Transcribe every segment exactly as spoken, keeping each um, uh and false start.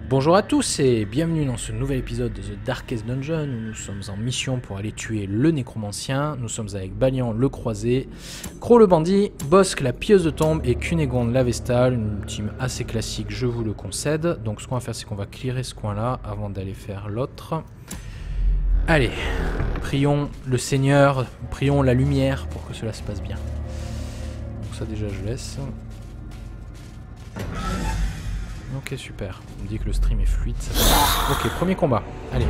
Bonjour à tous et bienvenue dans ce nouvel épisode de The Darkest Dungeon où nous sommes en mission pour aller tuer le nécromancien. Nous sommes avec Balian le croisé, Crow le bandit, Bosque la pieuse de tombe et Cunégonde la vestale, une team assez classique, je vous le concède. Donc ce qu'on va faire, c'est qu'on va clearer ce coin-là avant d'aller faire l'autre. Allez, prions le Seigneur, prions la lumière pour que cela se passe bien. Donc ça déjà je laisse. Ok, super. On me dit que le stream est fluide. Ça fait... Ok, premier combat. Allez.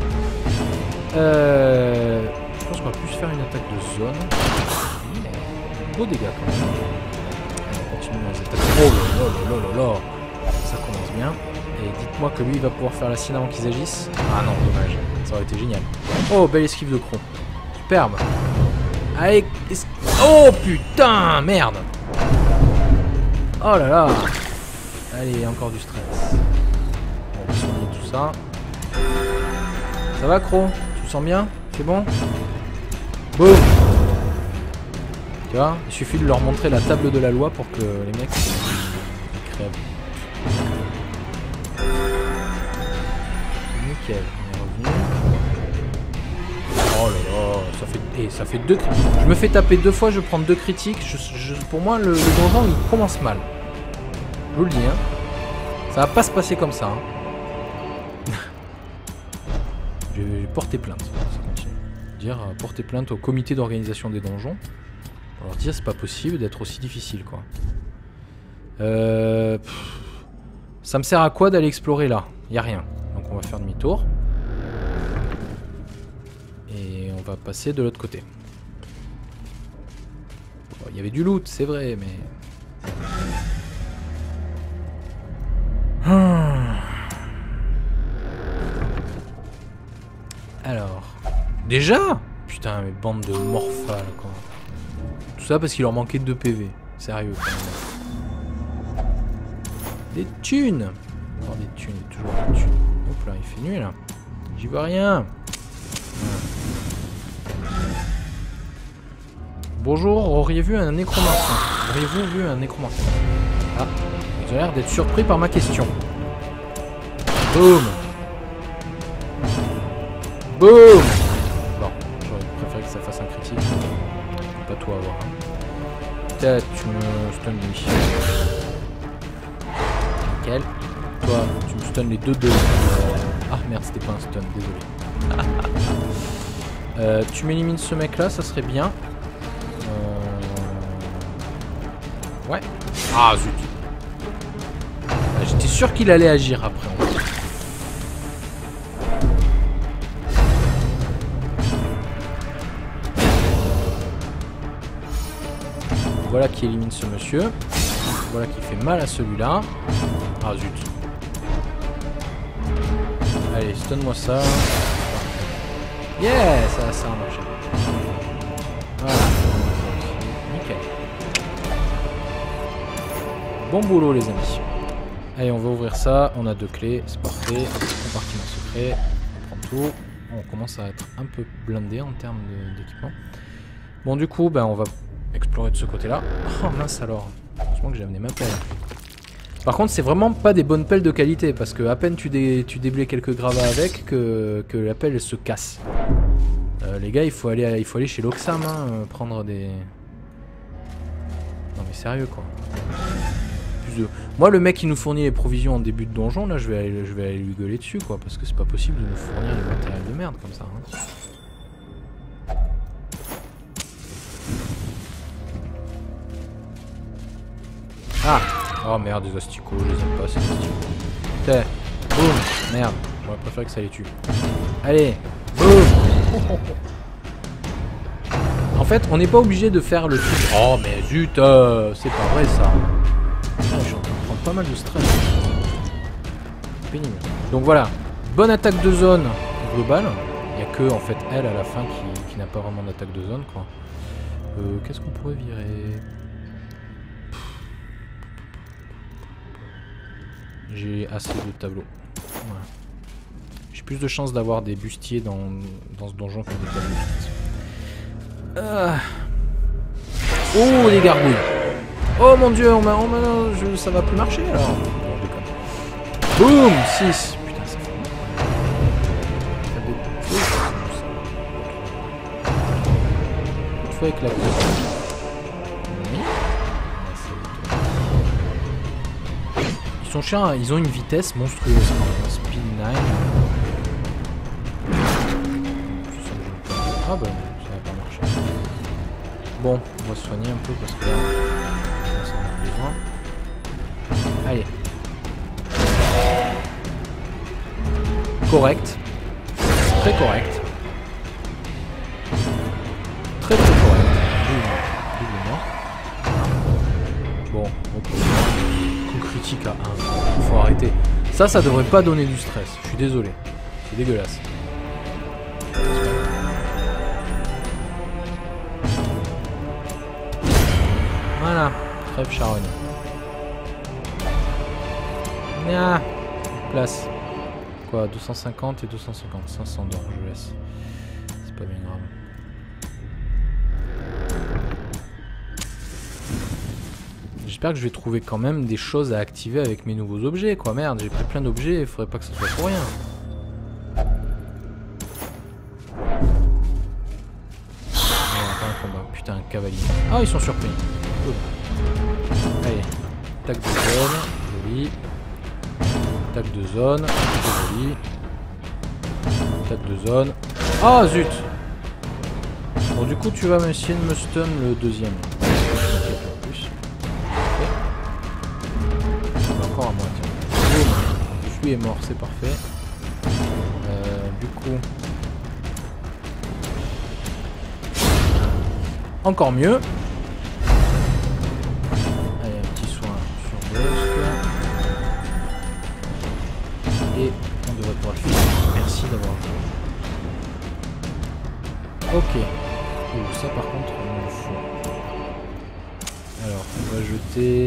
Euh... Je pense qu'on va plus faire une attaque de zone. Beau dégâts quand même. Allez, on continue dans les attaques. Oh là là là là là. Ça commence bien. Et dites-moi que lui il va pouvoir faire la sienne avant qu'ils agissent. Ah non, dommage. Ça aurait été génial. Oh, belle esquive de Crow. Superbe. Allez. Es... Oh putain, merde. Oh là là. Allez, encore du stress. On va soigner tout ça. Ça va, Crow? Tu te sens bien? C'est bon? Boum! Tu vois, il suffit de leur montrer la table de la loi pour que les mecs ils crèvent. Nickel, on est revenu. Oh là là, ça fait, eh, ça fait deux critiques. Je me fais taper deux fois, je prends deux critiques. Je, je, pour moi, le, le donjon il commence mal. Je vous le dis, hein. Ça va pas se passer comme ça. Hein. Je vais porter plainte. Ça continue. Dire euh, porter plainte au comité d'organisation des donjons. Pour leur dire c'est pas possible d'être aussi difficile, quoi. Euh, pff, ça me sert à quoi d'aller explorer là? Y a rien. Donc on va faire demi-tour. Et on va passer de l'autre côté. Il y avait du loot, c'est vrai, mais... Alors, déjà? Putain, mais bande de morphales, quoi. Tout ça parce qu'il leur manquait deux P V. Sérieux, quand même. Des thunes. Encore des thunes, toujours des thunes. Hop là, il fait nuit, là. J'y vois rien. Bonjour, auriez-vous vu un nécromancien? Auriez-vous vu un nécromancien? Ah, vous avez l'air d'être surpris par ma question. Boum. Boum. Bon, j'aurais préféré que ça fasse un critique. Pas toi avoir. Hein. Peut-être tu me stun lui. Nickel. Toi, tu me stun les deux deux. Ah merde, c'était pas un stun, désolé. euh, tu m'élimines ce mec là, ça serait bien. Euh... Ouais. Ah zut. J'étais sûr qu'il allait agir après. En fait. Voilà qui élimine ce monsieur. Voilà qui fait mal à celui-là. Ah zut. Allez, stun-moi ça. Yeah, ça, ça a marché. Voilà. Nickel. Bon boulot les amis. Allez, on va ouvrir ça. On a deux clés. C'est parfait. Compartiment secret. On prend tout. On commence à être un peu blindé en termes d'équipement. Bon, du coup, ben, on va explorer de ce côté-là. Oh mince alors. Heureusement que j'ai amené ma pelle. Par contre, c'est vraiment pas des bonnes pelles de qualité. Parce que à peine tu, dé tu déblais quelques gravats avec que, que la pelle elle se casse. Euh, les gars, il faut aller, il faut aller chez l'Oxam. Hein, euh, prendre des... Non mais sérieux quoi. De... Moi, le mec qui nous fournit les provisions en début de donjon, là, je vais aller, je vais aller lui gueuler dessus, quoi, parce que c'est pas possible de nous fournir les matériels de merde comme ça. Hein. Ah! Oh merde, des asticots, je les aime pas, ces asticots. Putain, boum! Merde, j'aurais préféré que ça les tue. Allez, boum! En fait, on n'est pas obligé de faire le truc. Oh, mais zut, euh, c'est pas vrai ça. Ah, je suis en train de prendre pas mal de stress. Pénible. Donc voilà, bonne attaque de zone globale. Il n'y a que en fait elle à la fin qui, qui n'a pas vraiment d'attaque de zone quoi. Euh, Qu'est-ce qu'on pourrait virer? J'ai assez de tableaux. Voilà. J'ai plus de chances d'avoir des bustiers dans, dans ce donjon que des tableaux. Ah. Oh les gargouilles. Oh mon dieu, on m'a, on m'a, je, ça va plus marcher alors. Non, je déconne. Boum, six. Putain, feu avec la queue. Oui. Ils sont chiants, ils ont une vitesse monstrueuse. Speed neuf. Ah bah ça va pas marcher. Bon, on va se soigner un peu parce que là, ça en a besoin. Allez. Correct. Très correct. Très très correct. Bon, ok. Coup critique à un. Faut arrêter. Ça, ça devrait pas donner du stress. Je suis désolé. C'est dégueulasse. Voilà. Trêve charogne. Ah. Place. Quoi, deux cent cinquante et deux cent cinquante. cinq cents d'or, je laisse. C'est pas bien grave. J'espère que je vais trouver quand même des choses à activer avec mes nouveaux objets, quoi. Merde, j'ai pris plein d'objets, il faudrait pas que ce soit pour rien. Non, pas un combat. Putain, un cavalier. Ah, ils sont surpris. Cool. Allez. Tac de zone. Joli. Tac de zone. Joli. Tac de zone. Ah, zut. Bon, du coup, tu vas essayer de me stun le deuxième. Encore à moi, tiens. Lui est mort, c'est parfait. Euh, du coup... Encore mieux. Allez, un petit soin sur Ghost. Et on devrait pouvoir le faire. Merci d'avoir joué. Ok. Ouh, ça par contre, on le faut. Alors, on va jeter...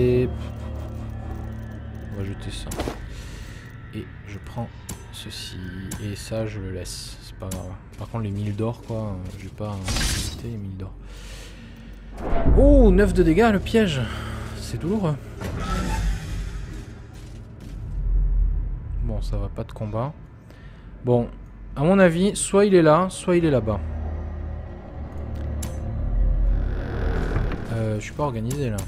On va jeter ça. Et je prends ceci. Et ça, je le laisse. C'est pas grave. Par contre, les mille d'or, quoi. Je vais pas éviter les mille d'or. Oh, neuf de dégâts, le piège. C'est douloureux. Bon, ça va, pas de combat. Bon, à mon avis, soit il est là, soit il est là-bas. Euh, je suis pas organisé, là.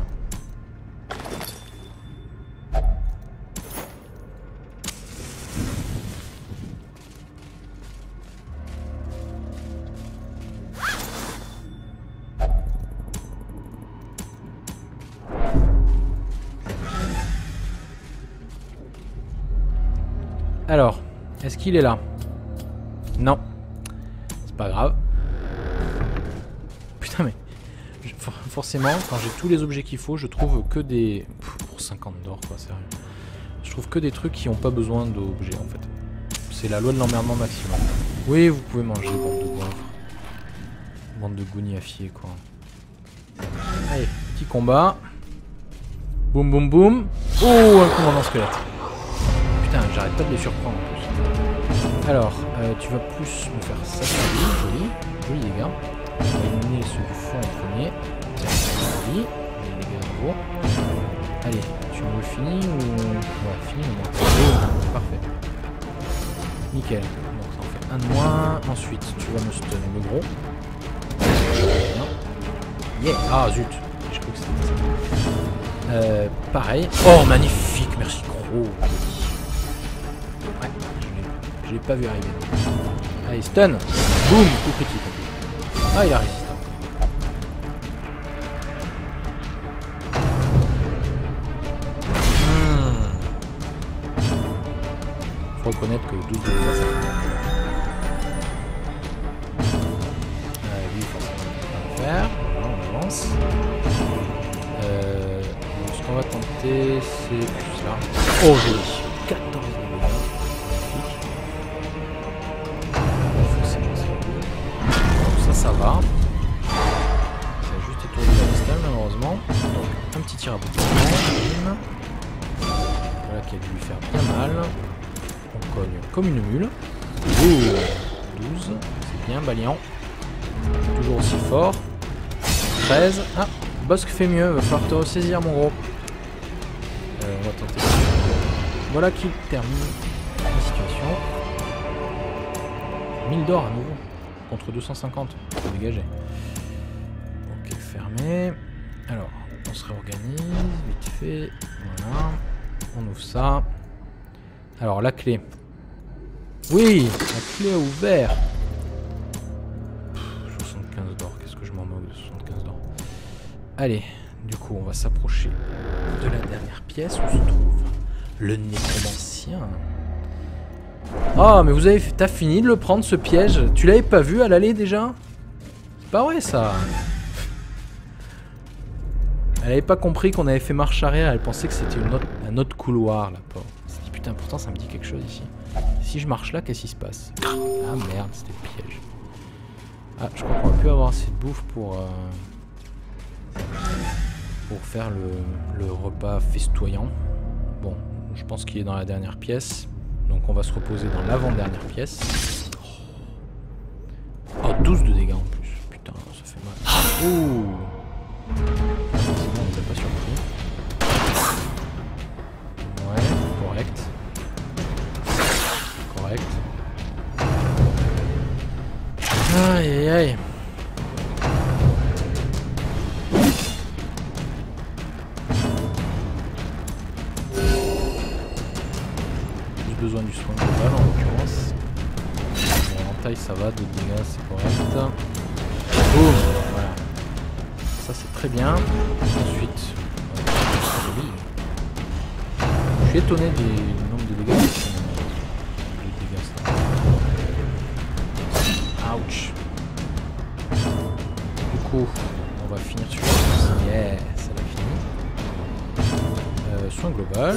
Alors, est-ce qu'il est là? Non. C'est pas grave. Putain mais... Je, forcément, quand j'ai tous les objets qu'il faut, je trouve que des... Pff, pour cinquante d'or quoi, sérieux. Je trouve que des trucs qui n'ont pas besoin d'objets en fait. C'est la loi de l'emmerdement maximum. Oui, vous pouvez manger, bande de goinfres. Bande de gougnafiers quoi. Allez, petit combat. Boum boum boum. Oh, un commandant squelette. Putain, j'arrête pas de les surprendre en plus. Alors, euh, tu vas plus me faire ça, joli, joli, joli dégâts. On va éliminer ceux du fond en premier. Joli, joli dégâts à nouveau. Allez, tu me le finis ou... Ouais, fini le moins. Oh, parfait. Nickel. Donc ça en fait un de moins. Ensuite, tu vas me stun le gros. Yeah. Ah zut. Je crois que c'était ça. Euh, pareil. Oh, magnifique, merci gros. Ouais, je l'ai pas vu arriver. Allez, stun. Boum, coup critique. Ah, il a résisté. Hmm. Faut reconnaître que douze de dégâts, ça fait. Euh, lui, forcément, on va le faire. Voilà, on avance. Euh, donc, ce qu'on va tenter, c'est plus là. Oh, joli. quatorze de dégâts. Ça va. Ça a juste étourdi la listale malheureusement. Donc un petit tir à bout de bâton. Voilà qui a dû lui faire bien mal. On cogne comme une mule. Ouh, douze. C'est bien, Balian. Toujours aussi fort. treize. Ah, Bosque fait mieux. Va falloir te ressaisir mon gros. Euh, on va tenter. Voilà qui termine la situation. mille d'or à nouveau. Contre deux cent cinquante, faut dégager. fermé. Alors, on se réorganise, vite fait. Voilà. On ouvre ça. Alors, la clé. Oui, la clé a ouvert. soixante-quinze d'or, qu'est-ce que je m'en moque de soixante-quinze d'or. Allez, du coup, on va s'approcher de la dernière pièce où se trouve le nécromancien. Ah, mais vous avez, t'as fini de le prendre ce piège? Tu l'avais pas vu à l'aller déjà? C'est pas vrai ça. Elle avait pas compris qu'on avait fait marche arrière, elle pensait que c'était une autre, un autre couloir là, pauvre. Elle s'est dit putain, pourtant ça me dit quelque chose ici. Si je marche là, qu'est-ce qui se passe? Ah merde, c'était le piège. Ah, je crois qu'on va plus avoir assez de bouffe pour euh, pour faire le, le repas festoyant. Bon, je pense qu'il est dans la dernière pièce. Donc on va se reposer dans l'avant-dernière pièce. Oh, douze de dégâts en plus. Putain, ça fait mal. Ouh. Sinon, on nous a pas surpris. Ouais, correct. Correct. Aïe aïe aïe. Besoin du soin global en l'occurrence. En taille ça va, deux dégâts c'est correct. Boum, voilà. Ça c'est très bien. Ensuite, euh, je suis étonné du nombre de dégâts. De dégâts ça. Ouch. Du coup, on va finir sur la yeah, ça l'a fini. Euh, soin global.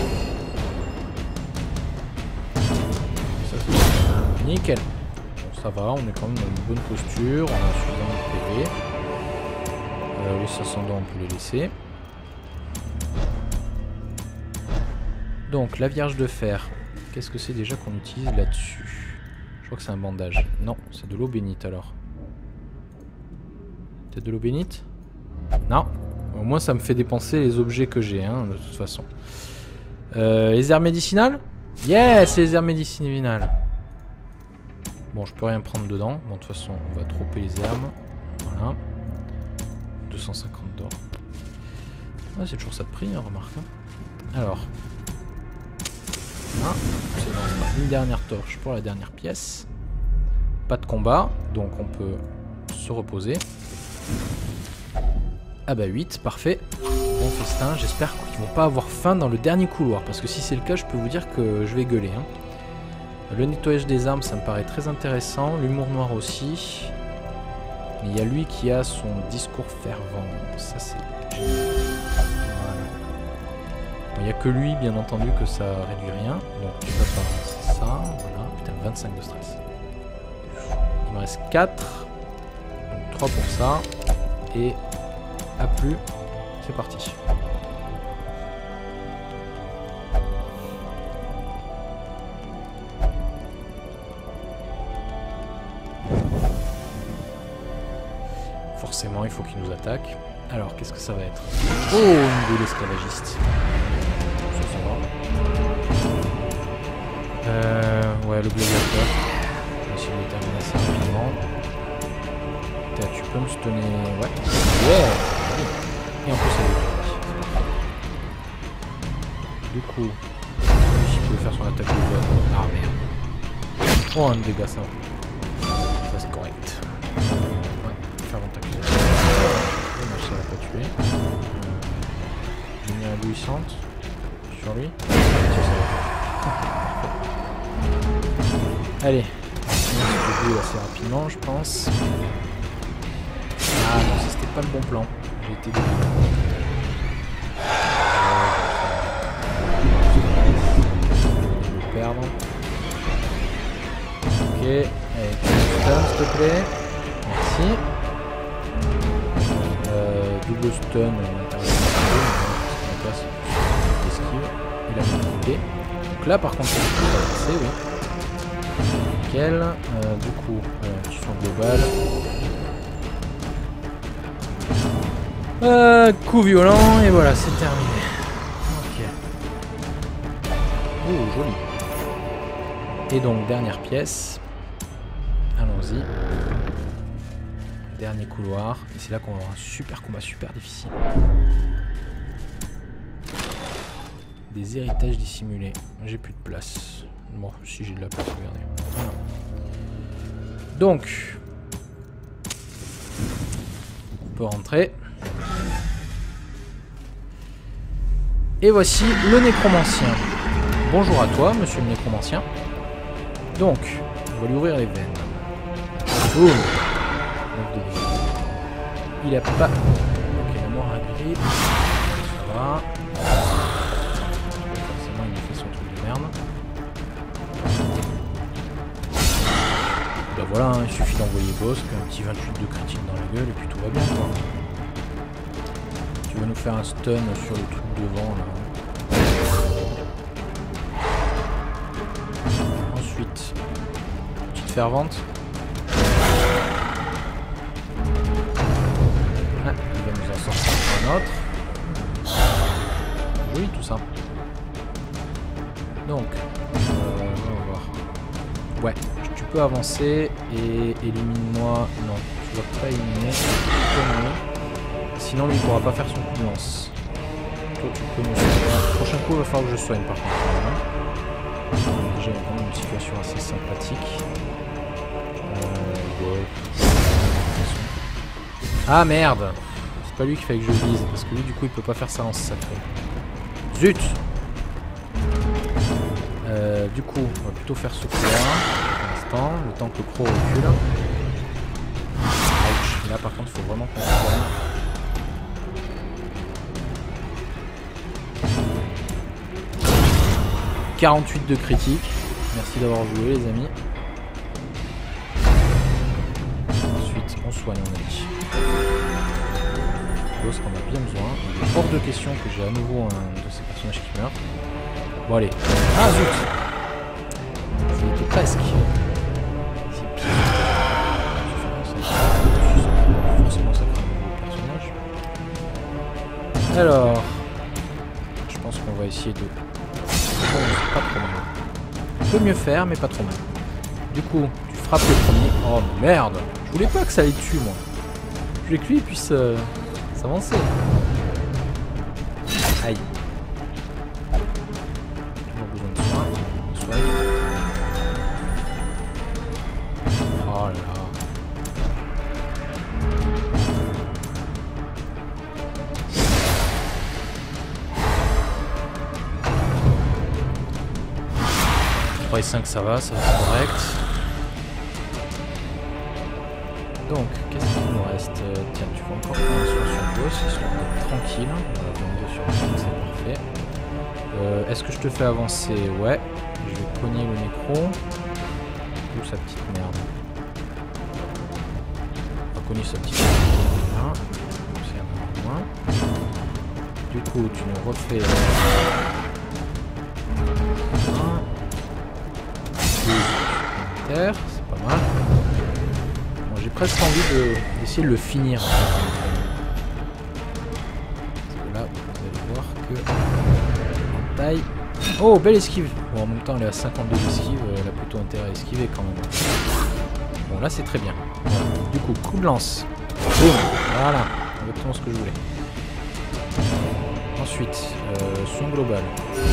Nickel. Bon, ça va, on est quand même dans une bonne posture, on a suffisamment de P V. Euh, les ascendants, on peut les laisser. Donc, la Vierge de Fer. Qu'est-ce que c'est déjà qu'on utilise là-dessus? Je crois que c'est un bandage. Non, c'est de l'eau bénite alors. Peut-être de l'eau bénite? Non. Au moins, ça me fait dépenser les objets que j'ai, hein, de toute façon. Euh, les herbes médicinales? Yes, les herbes médicinales. Bon, je peux rien prendre dedans. Bon, de toute façon, on va dropper les herbes. Voilà. deux cent cinquante d'or. Ah, c'est toujours ça de prix, hein, remarque. Alors. Ah, c'est dans une dernière torche pour la dernière pièce. Pas de combat, donc on peut se reposer. Ah bah huit, parfait. Bon festin, j'espère qu'ils vont pas avoir faim dans le dernier couloir. Parce que si c'est le cas, je peux vous dire que je vais gueuler. Hein. Le nettoyage des armes, ça me paraît très intéressant. L'humour noir aussi. Mais il y a lui qui a son discours fervent. Ça, c'est génial. Voilà. Il n'y a que lui, bien entendu, que ça réduit rien. Donc, tu vas pas ça. Voilà. Putain, vingt-cinq de stress. Il me reste quatre. Donc, trois pour ça. Et à plus. C'est parti. Forcément, il faut qu'il nous attaque. Alors, qu'est-ce que ça va être? Oh, une boule esclavagiste. Ça, ça va. Euh, ouais, le gladiateur. Je vais essayer de le terminer assez rapidement. Tu peux me stunner. Ouais. Ouais. Et en plus, elle est. Du coup, lui, il peut faire son attaque de zone. Ah merde. Oh, un dégât, ça. Ça, c'est correct. Faire mon attaque de zone. Dommage, ça va pas tuer. J'ai mis un éblouissante sur lui. Allez. Je vais assez rapidement, je pense. Ah non, ça c'était pas le bon plan. J'ai été dégoûté. Je vais le perdre. Ok, allez, stun s'il te plaît. Merci. Euh, double stun. Esquive. Il a fait. Donc là par contre, c'est oui. Nickel. Euh, du coup, euh, tu sens global. Euh, coup violent, et voilà, c'est terminé. Ok. Oh, joli. Et donc, dernière pièce. Allons-y. Dernier couloir. Et c'est là qu'on aura un super combat, super difficile. Des héritages dissimulés. J'ai plus de place. Bon, si j'ai de la place, regardez. Voilà. Donc, on peut rentrer. Et voici le nécromancien. Bonjour à toi, monsieur le nécromancien. Donc, on va lui ouvrir les veines. Boum. Il a pas... Ok, la mort à grippe. Ça va. Forcément, il a fait son truc de merde. Bah voilà, hein, il suffit d'envoyer Bosque, un petit vingt-huit de critique dans la gueule et puis tout va bien, quoi. Tu vas nous faire un stun sur le truc devant, là. Ensuite, petite fervente. Ah, il va nous en sortir un autre. Oui, tout ça. Donc, euh, on va voir. Ouais, tu peux avancer et élimine-moi. Non, tu vas pas éliminer. Sinon, lui, il pourra pas faire son coup de lance. Toi, tu peux me soigner. Prochain coup, il va falloir que je soigne par contre. Déjà, il y a quand même une situation assez sympathique. Euh, ouais. Ah merde! C'est pas lui qu'il fallait que je vise. Parce que lui, du coup, il peut pas faire sa lance sacrée. Zut! Euh, du coup, on va plutôt faire ce coup-là. Pour l'instant, le temps que le croc recule. Ouch. Et là, par contre, il faut vraiment qu'on se soigne. quarante-huit de critique. Merci d'avoir joué, les amis. Ensuite, on soigne, on a dit. Parce qu'on a bien besoin. Il est hors de question que j'ai à nouveau un de ces personnages qui meurt. Bon, allez. Ah, zut! C'était presque. C'est pire. Forcément, ça fait un nouveau personnage. Alors, je pense qu'on va essayer de... Bon, pas trop mal. On peut mieux faire, mais pas trop mal. Du coup, tu frappes le premier. Oh merde! Je voulais pas que ça les tue, moi. Je voulais que lui puisse euh, s'avancer. Aïe. Toujours besoin de soin. Soigne. Oh là là. trois et cinq, ça va, ça va être correct. Donc, qu'est-ce qu'il nous reste? Tiens, tu vas encore faire un soin sur boss, histoire d'être tranquille. Voilà, vingt-deux sur cinq, c'est parfait. Euh, Est-ce que je te fais avancer? Ouais. Je vais cogner le nécro. Où sa petite merde? On va cogner sa petite merde. C'est un peu moins. Du coup, tu nous refais... C'est pas mal. Bon, j'ai presque envie d'essayer de, de le finir. Parce que là, vous allez voir que en taille. Oh, belle esquive. Bon, en même temps, elle est à cinquante-deux d'esquive. Elle a plutôt intérêt à esquiver quand même. Bon, là, c'est très bien. Voilà. Du coup, coup de lance. Boum. Voilà. Exactement ce que je voulais. Ensuite, euh, son global.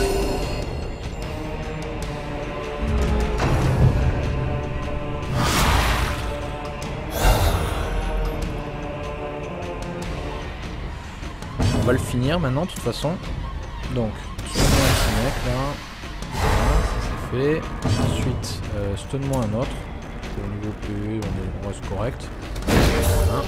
On va le finir maintenant de toute façon. Donc, stun-moi un petit mec là. Voilà, ça c'est fait. Ensuite, euh, stun-moi un autre. Au niveau P V, on reste correct. Voilà.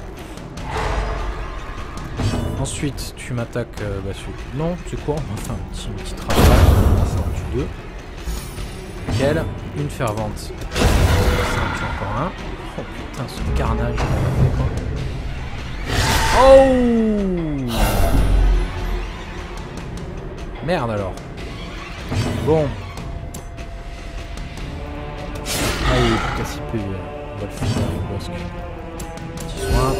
Ensuite, tu m'attaques. Euh, bah, non, tu sais quoi? On va faire un petit, une petite rafale. Ça en tue deux. Nickel. Une fervente. Ça en tue encore un. Oh putain, ce carnage qu'on a fait quoi. Oh! Merde alors. Bon. Allez, tout à si peu. On va le finir avec Bosque. Petit soin.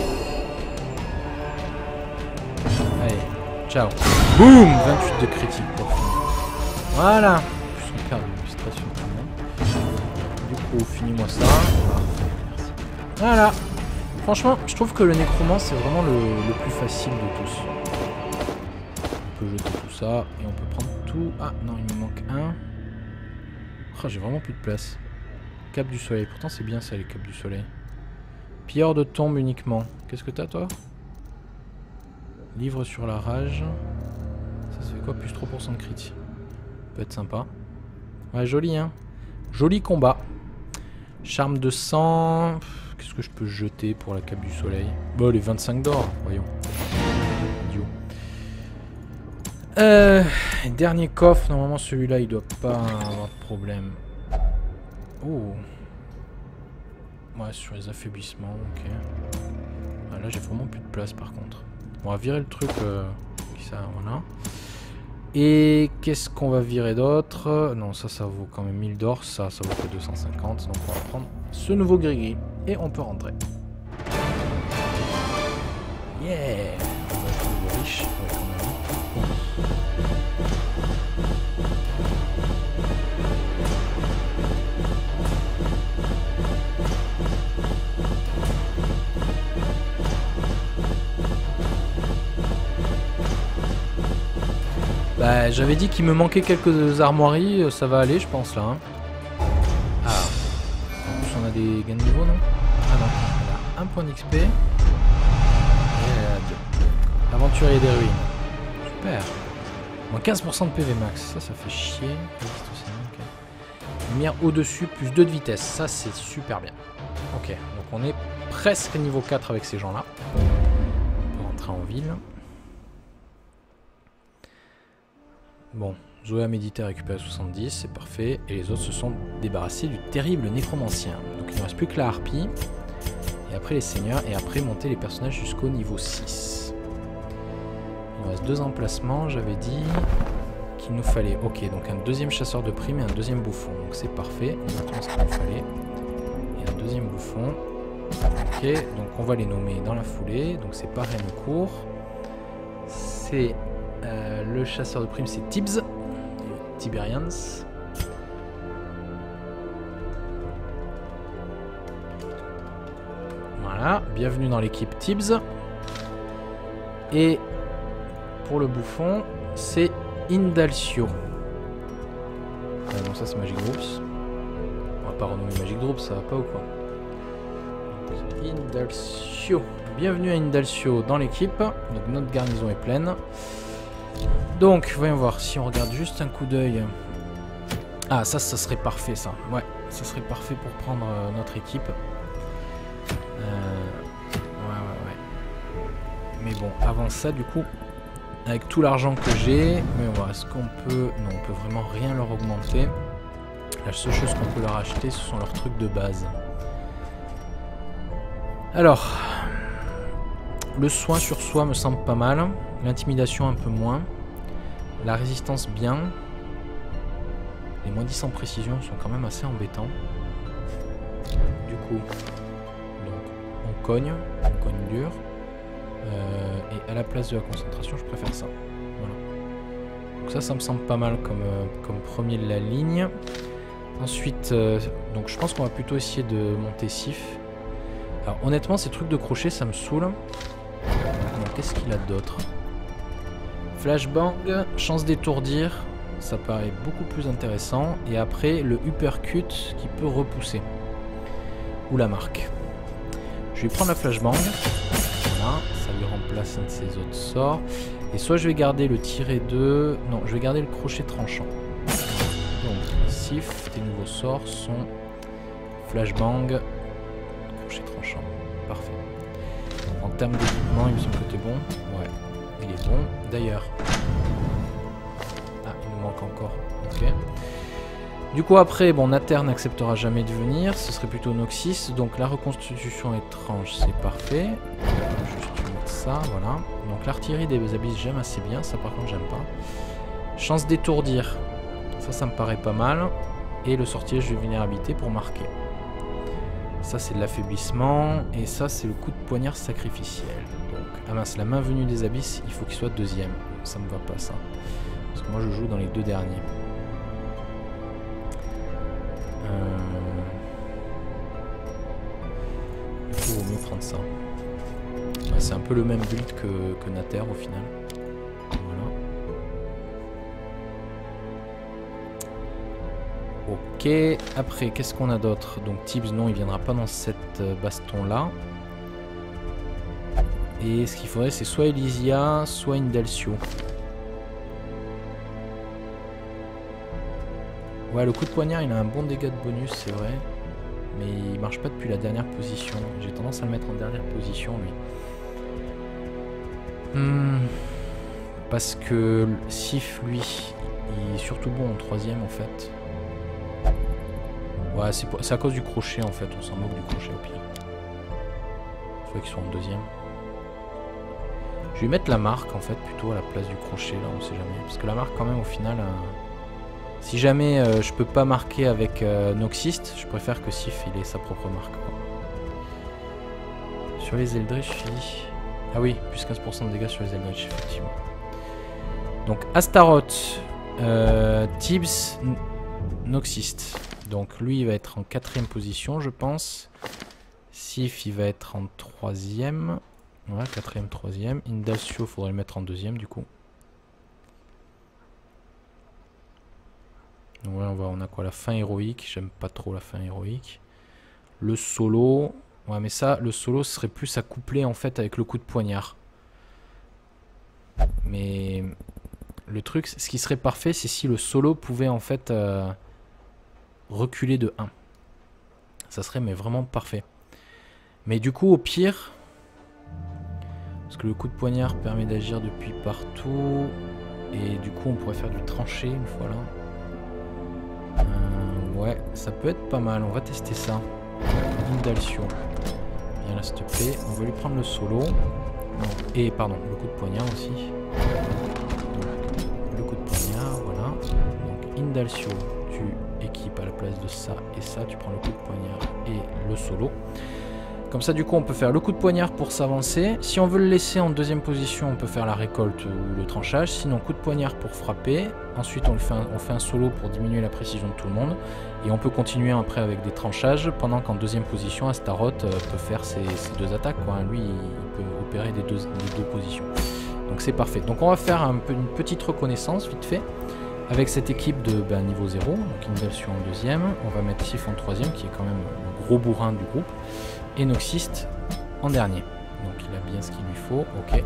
Allez, ciao. Boum! vingt-huit de critique pour finir. Voilà. En plus, on perd de l'illustration quand même. Du coup, finis-moi ça. Parfait, merci. Voilà. Franchement, je trouve que le nécromance c'est vraiment le, le plus facile de tous. On peut jeter tout ça et on peut prendre tout. Ah non, il me manque un. Oh, j'ai vraiment plus de place. Cap du soleil, pourtant c'est bien ça les capes du soleil. Pilleur de tombe uniquement. Qu'est-ce que t'as toi? Livre sur la rage. Ça, ça fait quoi? Plus trois pour cent de crit. Peut être sympa. Ouais, joli hein. Joli combat. Charme de sang. Qu'est-ce que je peux jeter pour la cape du soleil? Bon, les vingt-cinq d'or, voyons. Idiot. Euh, dernier coffre, normalement celui-là il doit pas avoir de problème. Oh. Ouais, sur les affaiblissements, ok. Ah, là j'ai vraiment plus de place par contre. On va virer le truc, euh, ça, voilà. Et qu'est-ce qu'on va virer d'autre? Non, ça, ça vaut quand même mille d'or. Ça, ça vaut que deux cent cinquante. Donc on va prendre ce nouveau gris-gris. Et on peut rentrer. Yeah! On va être riche. Ouais, quand même. Bah, j'avais dit qu'il me manquait quelques armoiries, ça va aller, je pense, là. Hein. Ah. En plus, on a des gains de niveau, non? Ah non. Voilà. Un point d'X P. Et deux. Aventurier des ruines. Super. Moins quinze pour cent de P V max. Ça, ça fait chier. Lumière au-dessus, plus deux de vitesse. Ça, c'est super bien. Ok. Donc, on est presque niveau quatre avec ces gens-là. On peut rentrer en ville. Bon, Zoé a médité, récupéré soixante-dix, c'est parfait. Et les autres se sont débarrassés du terrible nécromancien. Donc il ne reste plus que la harpie. Et après les seigneurs. Et après monter les personnages jusqu'au niveau six. Il nous reste deux emplacements. J'avais dit qu'il nous fallait... Ok, donc un deuxième chasseur de primes et un deuxième bouffon. Donc c'est parfait. Exactement ce qu'il nous fallait. Et un deuxième bouffon. Ok, donc on va les nommer dans la foulée. Donc c'est pas Rennecourt. C'est... Euh, le chasseur de primes c'est Tibbs, Tiberians. Voilà, bienvenue dans l'équipe Tibbs. Et pour le bouffon, c'est Indalcio. Euh, donc ça c'est Magic Groups. On va pas renommer Magic Groups, ça va pas ou quoi? Indalcio. Bienvenue à Indalcio dans l'équipe. Donc notre garnison est pleine. Donc, voyons voir, si on regarde juste un coup d'œil. Ah, ça, ça serait parfait, ça. Ouais, ça serait parfait pour prendre euh, notre équipe. Euh... Ouais, ouais, ouais. Mais bon, avant ça, du coup, avec tout l'argent que j'ai, voyons voir, est-ce qu'on peut... Non, on peut vraiment rien leur augmenter. La seule chose qu'on peut leur acheter, ce sont leurs trucs de base. Alors, le soin sur soi me semble pas mal. L'intimidation un peu moins. La résistance bien. Les moins dix en précision sont quand même assez embêtants. Du coup, donc, on cogne. On cogne dur. Euh, et à la place de la concentration, je préfère ça. Voilà. Donc ça, ça me semble pas mal comme, euh, comme premier de la ligne. Ensuite, euh, donc je pense qu'on va plutôt essayer de monter Sif. Alors honnêtement, ces trucs de crochet, ça me saoule. Qu'est-ce qu'il a d'autre? Flashbang, chance d'étourdir, ça paraît beaucoup plus intéressant. Et après, le uppercut qui peut repousser. Ou la marque. Je vais prendre la flashbang. Voilà, ça lui remplace un de ses autres sorts. Et soit je vais garder le tirer deux... Non, je vais garder le crochet tranchant. Donc, Sif, tes nouveaux sorts sont flashbang, crochet tranchant. Parfait. En termes d'équipement, il me semble que t'es bon. Ouais, il est bon. D'ailleurs... Ah, il nous manque encore. Ok. Du coup, après, bon, Nater n'acceptera jamais de venir. Ce serait plutôt Noxys. Donc, la reconstitution étrange, c'est parfait. Juste mettre ça, voilà. Donc, l'artillerie des abysses, j'aime assez bien. Ça, par contre, j'aime pas. Chance d'étourdir. Ça, ça me paraît pas mal. Et le sortilège de vulnérabilité pour marquer. Ça, c'est de l'affaiblissement. Et ça, c'est le coup de poignard sacrificiel. Donc, ah mince, la main venue des abysses, il faut qu'il soit deuxième. Ça me va pas, ça. Parce que moi, je joue dans les deux derniers. Euh... Du coup, il vaut mieux prendre ça. peu le même build que, que Nater au final. Voilà. Ok, après qu'est-ce qu'on a d'autre? Donc Tibbs, non, il viendra pas dans cette baston là. Et ce qu'il faudrait, c'est soit Elysia, soit Indelcio. Ouais, le coup de poignard, il a un bon dégât de bonus, c'est vrai. Mais il marche pas depuis la dernière position. J'ai tendance à le mettre en dernière position, lui. Hmm. Parce que Sif, lui, il est surtout bon en troisième, en fait. Ouais, c'est à cause du crochet, en fait. On s'en moque du crochet, au pire. Il faut qu'ils soient en deuxième. Je vais mettre la marque, en fait, plutôt à la place du crochet, là, on sait jamais. Parce que la marque, quand même, au final... Euh... Si jamais euh, je peux pas marquer avec euh, Noxist, je préfère que Sif il ait sa propre marque. Quoi. Sur les Eldritch, il... Ah oui, plus quinze pour cent de dégâts sur les Eldritch, effectivement. Donc Astaroth, euh, Tibbs, Noxist. Donc lui il va être en quatrième position, je pense. Sif il va être en troisième. Voilà, quatrième, troisième. Indelcio, faudrait le mettre en deuxième du coup. Donc là on, va, on a quoi? La fin héroïque, j'aime pas trop la fin héroïque. Le solo, ouais mais ça, le solo serait plus à coupler en fait avec le coup de poignard. Mais le truc, ce qui serait parfait, c'est si le solo pouvait en fait euh, reculer de un. Ça serait mais vraiment parfait. Mais du coup au pire, parce que le coup de poignard permet d'agir depuis partout, et du coup on pourrait faire du tranché une fois là. Euh, ouais, ça peut être pas mal, on va tester ça. Indelcio. Viens là s'il te plaît, on va lui prendre le solo. Non, et pardon, le coup de poignard aussi. Donc, le coup de poignard, voilà. Donc Indelcio, tu équipes à la place de ça et ça, tu prends le coup de poignard et le solo. Comme ça du coup on peut faire le coup de poignard pour s'avancer. Si on veut le laisser en deuxième position, on peut faire la récolte ou le tranchage. Sinon coup de poignard pour frapper. Ensuite on, le fait un, on fait un solo pour diminuer la précision de tout le monde. Et on peut continuer après avec des tranchages. Pendant qu'en deuxième position, Astaroth euh, peut faire ses, ses deux attaques. Quoi. Lui il peut opérer des deux, des deux positions. Donc c'est parfait. Donc on va faire un peu, une petite reconnaissance vite fait. Avec cette équipe de ben, niveau zéro. Donc Indelcio en deuxième. On va mettre Sif en troisième qui est quand même le gros bourrin du groupe. Et Noxist en dernier. Donc il a bien ce qu'il lui faut. Ok.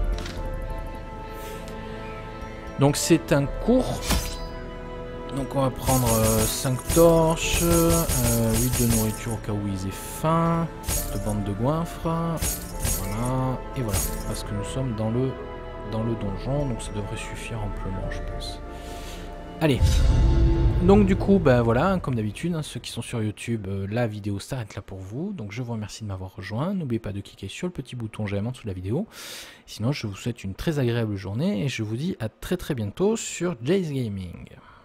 Donc c'est un cours. Donc on va prendre euh, cinq torches, euh, huit de nourriture au cas où ils aient faim, deux bandes de goinfres. Voilà. Et voilà. Parce que nous sommes dans le, dans le donjon. Donc ça devrait suffire amplement je pense. Allez. Donc du coup, bah voilà, comme d'habitude, hein, ceux qui sont sur YouTube, euh, la vidéo s'arrête là pour vous. Donc je vous remercie de m'avoir rejoint. N'oubliez pas de cliquer sur le petit bouton j'aime en dessous de la vidéo. Sinon, je vous souhaite une très agréable journée et je vous dis à très très bientôt sur Jay's Gaming.